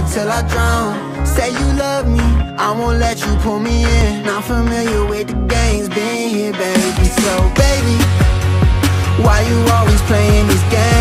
till I drown. Say you love me, I won't let you pull me in. Not familiar with the games, been here, baby. So baby, why you always playing these games?